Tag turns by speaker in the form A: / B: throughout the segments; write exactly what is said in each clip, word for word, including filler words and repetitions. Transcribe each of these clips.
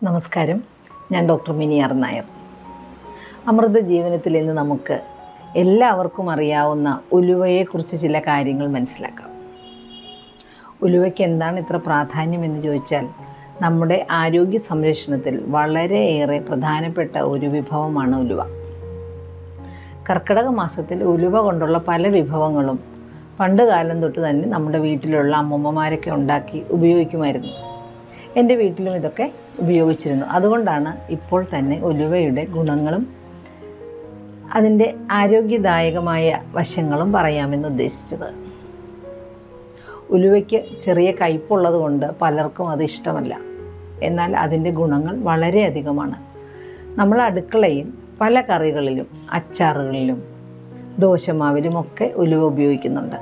A: നമസ്കാരം, ഞാൻ doctor Mini R Nair. അമൃത ജീവനത്തിൽ ഇന്ന് നമുക്ക് എല്ലാവർക്കും അറിയാവുന്ന ഉലുവയെക്കുറിച്ച് ചില കാര്യങ്ങൾ മനസ്സിലാക്കാം. ഉലുവയ്ക്ക് എന്താണ് ഇത്ര പ്രാധാന്യം എന്ന് ചോദിച്ചാൽ, നമ്മുടെ ആരോഗ്യ സംരക്ഷണത്തിൽ വളരെയേറെ പ്രധാനപ്പെട്ട ഒരു വിഭവമാണ് ഉലുവ. കർക്കിടക മാസത്തിൽ ഉലുവ കൊണ്ടുള്ള പല വിഭവങ്ങളും പണ്ട് കാലം തൊട്ട് തന്നെ നമ്മുടെ വീട്ടിലുള്ള അമ്മൂമ്മമാരൊക്കെ ഉണ്ടാക്കി ഉപയോഗിക്കുമായിരുന്നു. എൻ്റെ വീട്ടിലും ഇതൊക്കെ ഉപയോഗിച്ചിരുന്നു. അതുകൊണ്ടാണ് ഇപ്പോൾ തന്നെ ഉലുവയുടെ ഗുണങ്ങളും അതിൻ്റെ ആരോഗ്യദായകമായ വശങ്ങളും പറയാമെന്ന് ഉദ്ദേശിച്ചത്. ഉലുവയ്ക്ക് ചെറിയ കയ്പുള്ളത് കൊണ്ട് പലർക്കും അത് ഇഷ്ടമല്ല. എന്നാൽ അതിൻ്റെ ഗുണങ്ങൾ വളരെയധികമാണ്. നമ്മൾ അടുക്കളയിൽ പല കറികളിലും അച്ചാറുകളിലും ദോശമാവിലുമൊക്കെ ഉലുവ ഉപയോഗിക്കുന്നുണ്ട്.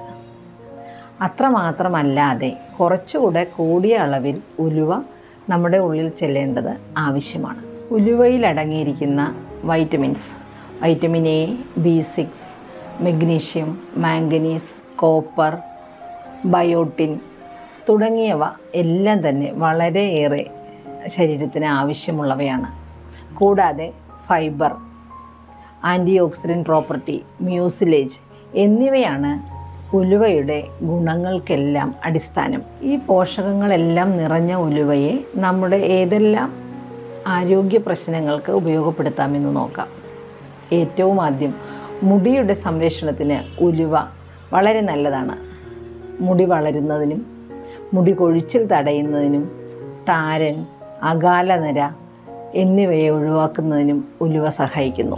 A: അത്രമാത്രമല്ലാതെ കുറച്ചുകൂടെ കൂടിയ അളവിൽ ഉലുവ നമ്മുടെ ഉള്ളിൽ ചെല്ലേണ്ടത് ആവശ്യമാണ്. ഉലുവയിൽ അടങ്ങിയിരിക്കുന്ന vitamins vitamin A, B six, magnesium, manganese, copper, biotin തുടങ്ങിയവ എല്ലാം തന്നെ വളരെയേറെ ശരീരത്തിന് ആവശ്യമുള്ളവയാണ്. കൂടാതെ fibre, antioxidant property, mucilage എന്നിവയാണ് ഉലുവയുടെ ഗുണങ്ങൾക്കെല്ലാം അടിസ്ഥാനം. ഈ പോഷകങ്ങളെല്ലാം നിറഞ്ഞ ഉലുവയെ നമ്മുടെ ഏതെല്ലാം ആരോഗ്യ പ്രശ്നങ്ങൾക്ക് ഉപയോഗപ്പെടുത്താമെന്ന് നോക്കാം. ഏറ്റവും ആദ്യം മുടിയുടെ സംരക്ഷണത്തിന് ഉലുവ വളരെ നല്ലതാണ്. മുടി വളരുന്നതിനും മുടി കൊഴിച്ചിൽ തടയുന്നതിനും താരൻ, അകാലനര എന്നിവയെ ഒഴിവാക്കുന്നതിനും ഉലുവ സഹായിക്കുന്നു.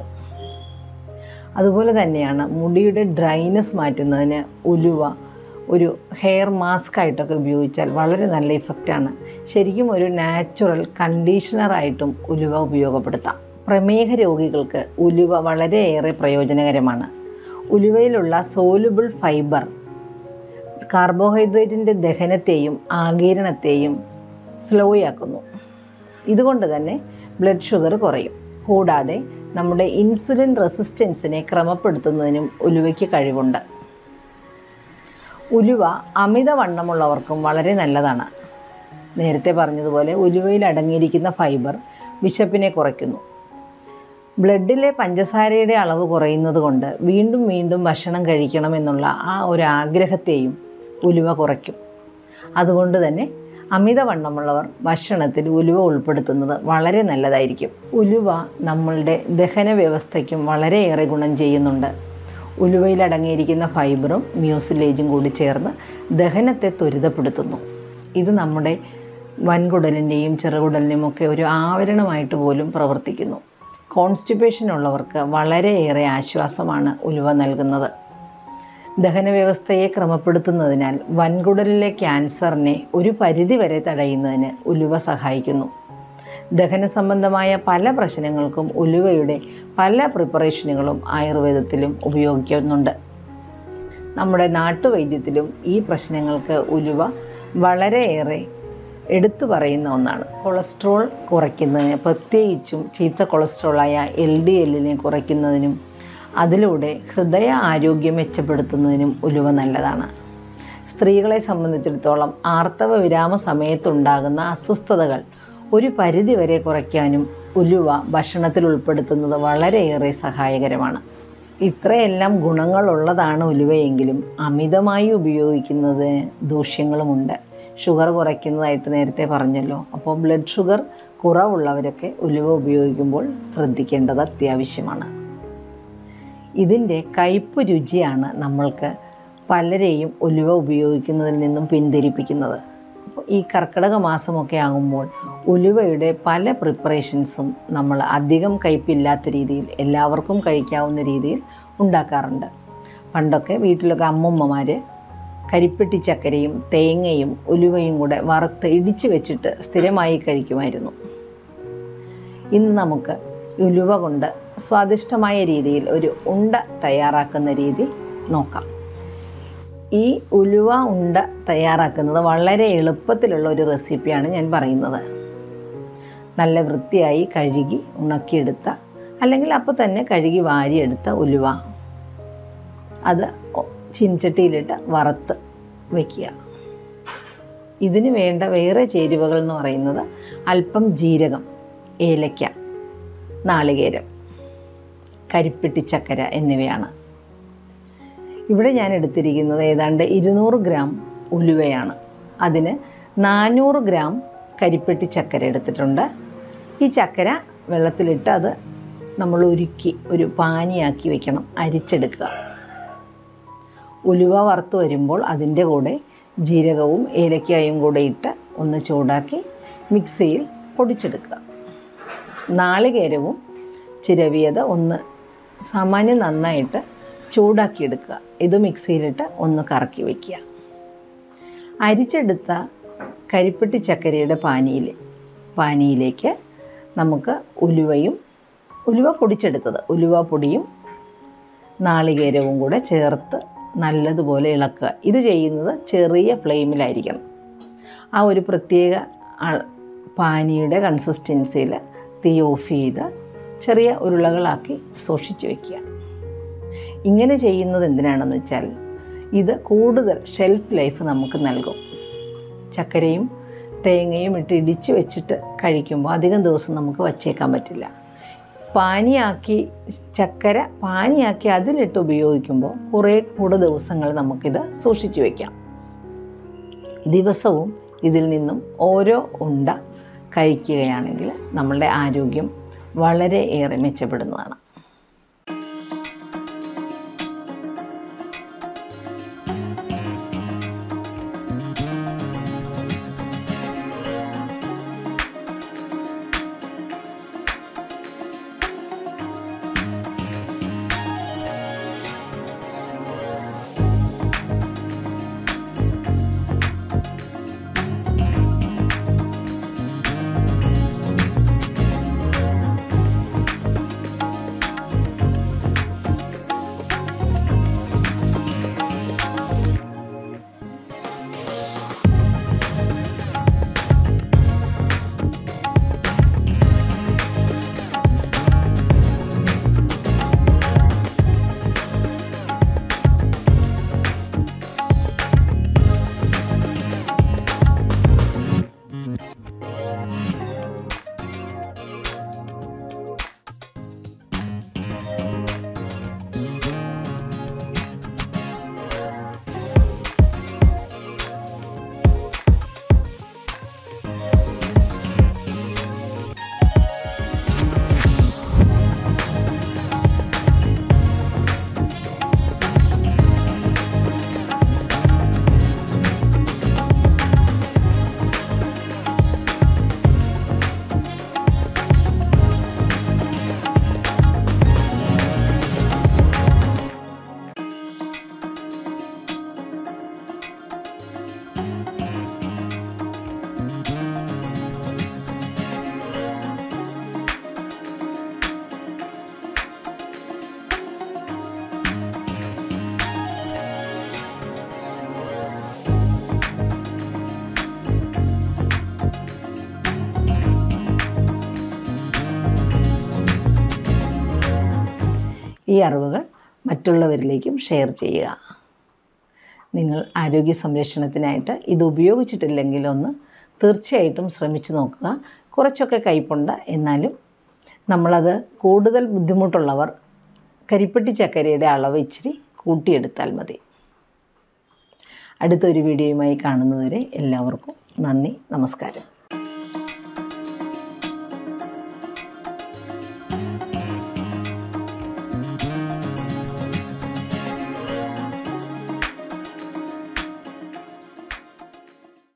A: അതുപോലെ തന്നെയാണ് മുടിയുടെ ഡ്രൈനെസ് മാറ്റുന്നതിന് ഉലുവ ഒരു ഹെയർ മാസ്ക് ആയിട്ടൊക്കെ ഉപയോഗിച്ചാൽ വളരെ നല്ല ഇഫക്റ്റാണ്. ശരിക്കും ഒരു നാച്ചുറൽ കണ്ടീഷണറായിട്ടും ഉലുവ ഉപയോഗപ്പെടുത്താം. പ്രമേഹ രോഗികൾക്ക് ഉലുവ വളരെയേറെ പ്രയോജനകരമാണ്. ഉലുവയിലുള്ള സോലുബിൾ ഫൈബർ കാർബോഹൈഡ്രേറ്റിൻ്റെ ദഹനത്തെയും ആഗിരണത്തെയും സ്ലോയാക്കുന്നു. ഇതുകൊണ്ട് തന്നെ ബ്ലഡ് ഷുഗർ കുറയും. കൂടാതെ നമ്മുടെ ഇൻസുലിൻ റെസിസ്റ്റൻസിനെ ക്രമപ്പെടുത്തുന്നതിനും ഉലുവയ്ക്ക് കഴിവുണ്ട്. ഉലുവ അമിതവണ്ണമുള്ളവർക്കും വളരെ നല്ലതാണ്. നേരത്തെ പറഞ്ഞതുപോലെ ഉലുവയിൽ അടങ്ങിയിരിക്കുന്ന ഫൈബർ വിശപ്പിനെ കുറയ്ക്കുന്നു. ബ്ലഡിലെ പഞ്ചസാരയുടെ അളവ് കുറയുന്നത് കൊണ്ട് വീണ്ടും വീണ്ടും ഭക്ഷണം കഴിക്കണമെന്നുള്ള ആ ഒരു ആഗ്രഹത്തെയും ഉലുവ കുറയ്ക്കും. അതുകൊണ്ട് തന്നെ അമിതവണ്ണമുള്ളവർ ഭക്ഷണത്തിൽ ഉലുവ ഉൾപ്പെടുത്തുന്നത് വളരെ നല്ലതായിരിക്കും. ഉലുവ നമ്മളുടെ ദഹന വ്യവസ്ഥയ്ക്കും വളരെയേറെ ഗുണം ചെയ്യുന്നുണ്ട്. ഉലുവയിൽ അടങ്ങിയിരിക്കുന്ന ഫൈബറും മ്യൂസിലേജും കൂടി ചേർന്ന് ദഹനത്തെ ത്വരിതപ്പെടുത്തുന്നു. ഇത് നമ്മുടെ വൻകുടലിൻ്റെയും ചെറുകുടലിൻ്റെയും ഒക്കെ ഒരു ആവരണമായിട്ട് പോലും പ്രവർത്തിക്കുന്നു. കോൺസ്റ്റിപ്പേഷൻ ഉള്ളവർക്ക് വളരെയേറെ ആശ്വാസമാണ് ഉലുവ നൽകുന്നത്. ദഹനവ്യവസ്ഥയെ ക്രമപ്പെടുത്തുന്നതിനാൽ വൻകുടലിലെ ക്യാൻസറിനെ ഒരു പരിധിവരെ തടയുന്നതിന് ഉലുവ സഹായിക്കുന്നു. ദഹന സംബന്ധമായ പല പ്രശ്നങ്ങൾക്കും ഉലുവയുടെ പല പ്രിപ്പറേഷനുകളും ആയുർവേദത്തിലും ഉപയോഗിക്കുന്നുണ്ട്. നമ്മുടെ നാട്ടുവൈദ്യത്തിലും ഈ പ്രശ്നങ്ങൾക്ക് ഉലുവ വളരെയേറെ എടുത്തു പറയുന്ന ഒന്നാണ്. കൊളസ്ട്രോൾ കുറയ്ക്കുന്നതിന്, പ്രത്യേകിച്ചും ചീത്ത കൊളസ്ട്രോളായ എൽ ഡി എല്ലിനെ കുറയ്ക്കുന്നതിനും അതിലൂടെ ഹൃദയ ആരോഗ്യം മെച്ചപ്പെടുത്തുന്നതിനും ഉലുവ നല്ലതാണ്. സ്ത്രീകളെ സംബന്ധിച്ചിടത്തോളം ആർത്തവ വിരാമ സമയത്തുണ്ടാകുന്ന അസ്വസ്ഥതകൾ ഒരു പരിധിവരെ കുറയ്ക്കാനും ഉലുവ ഭക്ഷണത്തിൽ ഉൾപ്പെടുത്തുന്നത് വളരെയേറെ സഹായകരമാണ്. ഇത്രയെല്ലാം ഗുണങ്ങളുള്ളതാണ് ഉലുവയെങ്കിലും അമിതമായി ഉപയോഗിക്കുന്നത് ദൂഷ്യങ്ങളുമുണ്ട്. ഷുഗർ കുറയ്ക്കുന്നതായിട്ട് നേരത്തെ പറഞ്ഞല്ലോ. അപ്പോൾ ബ്ലഡ് ഷുഗർ കുറവുള്ളവരൊക്കെ ഉലുവ ഉപയോഗിക്കുമ്പോൾ ശ്രദ്ധിക്കേണ്ടത് അത്യാവശ്യമാണ്. ഇതിൻ്റെ കയ്പ് രുചിയാണ് നമ്മൾക്ക് പലരെയും ഉലുവ ഉപയോഗിക്കുന്നതിൽ നിന്നും പിന്തിരിപ്പിക്കുന്നത്. അപ്പോൾ ഈ കർക്കിടക മാസമൊക്കെ ആകുമ്പോൾ ഉലുവയുടെ പല പ്രിപ്പറേഷൻസും നമ്മൾ അധികം കയ്പില്ലാത്ത രീതിയിൽ എല്ലാവർക്കും കഴിക്കാവുന്ന രീതിയിൽ ഉണ്ടാക്കാറുണ്ട്. പണ്ടൊക്കെ വീട്ടിലൊക്കെ അമ്മൂമ്മമാർ കരിപ്പെട്ടി ചക്കരയും തേങ്ങയും ഉലുവയും കൂടെ വറുത്ത് ഇടിച്ച് വെച്ചിട്ട് സ്ഥിരമായി കഴിക്കുമായിരുന്നു. ഇന്ന് നമുക്ക് ഉലുവ കൊണ്ട് സ്വാദിഷ്ടമായ രീതിയിൽ ഒരു ഉണ്ട തയ്യാറാക്കുന്ന രീതി നോക്കാം. ഈ ഉലുവ ഉണ്ട തയ്യാറാക്കുന്നത് വളരെ എളുപ്പത്തിലുള്ള ഒരു റെസിപ്പിയാണ് ഞാൻ പറയുന്നത്. നല്ല വൃത്തിയായി കഴുകി ഉണക്കിയെടുത്ത അല്ലെങ്കിൽ അപ്പോൾ തന്നെ കഴുകി വാരിയെടുത്ത ഉലുവ അത് ചീനച്ചട്ടിയിലിട്ട് വറുത്ത് വയ്ക്കുക. ഇതിന് വേണ്ട വേറെ ചേരുവകൾ എന്ന് പറയുന്നത് അല്പം ജീരകം, ഏലക്ക, നാളികേരം, കരിപ്പെട്ടിച്ചക്കര എന്നിവയാണ്. ഇവിടെ ഞാൻ എടുത്തിരിക്കുന്നത് ഏതാണ്ട് ഇരുന്നൂറ് ഗ്രാം ഉലുവയാണ്. അതിന് നാനൂറ് ഗ്രാം കരിപ്പെട്ടി ചക്കര എടുത്തിട്ടുണ്ട്. ഈ ചക്കര വെള്ളത്തിലിട്ട് അത് നമ്മൾ ഉരുക്കി ഒരു പാനിയാക്കി വയ്ക്കണം, അരിച്ചെടുക്കുക. ഉലുവ വറുത്ത് വരുമ്പോൾ അതിൻ്റെ കൂടെ ജീരകവും ഏലക്കായും കൂടെ ഇട്ട് ഒന്ന് ചൂടാക്കി മിക്സിയിൽ പൊടിച്ചെടുക്കുക. നാളികേരവും ചിരവിയത് ഒന്ന് സാമാന്യം നന്നായിട്ട് ചൂടാക്കിയെടുക്കുക. ഇത് മിക്സിയിലിട്ട് ഒന്ന് കറക്കി വയ്ക്കുക. അരിച്ചെടുത്ത കരിപ്പെട്ടി ചക്കരയുടെ പാനിയിൽ പാനിയിലേക്ക് നമുക്ക് ഉലുവയും ഉലുവ പൊടിച്ചെടുത്തത് ഉലുവ പൊടിയും നാളികേരവും കൂടെ ചേർത്ത് നല്ലതുപോലെ ഇളക്കുക. ഇത് ചെയ്യുന്നത് ചെറിയ ഫ്ലെയിമിലായിരിക്കണം. ആ ഒരു പ്രത്യേക പാനിയുടെ കൺസിസ്റ്റൻസിയിൽ തീ ഓഫ് ചെയ്ത് ചെറിയ ഉരുളകളാക്കി സൂക്ഷിച്ച് വയ്ക്കുക. ഇങ്ങനെ ചെയ്യുന്നത് എന്തിനാണെന്ന് വെച്ചാൽ ഇത് കൂടുതൽ ഷെൽഫ് ലൈഫ് നമുക്ക് നൽകും. ചക്കരയും തേങ്ങയും ഇട്ട് ഇടിച്ച് വെച്ചിട്ട് കഴിക്കുമ്പോൾ അധികം ദിവസം നമുക്ക് വച്ചേക്കാൻ പറ്റില്ല. പാനിയാക്കി ചക്കര പാനിയാക്കി അതിലിട്ട് ഉപയോഗിക്കുമ്പോൾ കുറേ കൂടെ ദിവസങ്ങൾ നമുക്കിത് സൂക്ഷിച്ചു വയ്ക്കാം. ദിവസവും ഇതിൽ നിന്നും ഓരോ ഉണ്ട കഴിക്കുകയാണെങ്കിൽ നമ്മളുടെ ആരോഗ്യം വളരെ ഏറെ മെച്ചപ്പെടുന്നതാണ്. ഈ അറിവുകൾ മറ്റുള്ളവരിലേക്കും ഷെയർ ചെയ്യുക. നിങ്ങൾ ആരോഗ്യ സംരക്ഷണത്തിനായിട്ട് ഇത് ഉപയോഗിച്ചിട്ടില്ലെങ്കിലൊന്ന് തീർച്ചയായിട്ടും ശ്രമിച്ചു നോക്കുക. കുറച്ചൊക്കെ കയ്പുണ്ട്, എന്നാലും നമ്മളത് കൂടുതൽ ബുദ്ധിമുട്ടുള്ളവർ കരിപ്പെട്ടി ചക്കരയുടെ അളവ് ഇച്ചിരി കൂട്ടിയെടുത്താൽ മതി. അടുത്തൊരു വീഡിയോയുമായി കാണുന്നതുവരെ എല്ലാവർക്കും നന്ദി, നമസ്കാരം.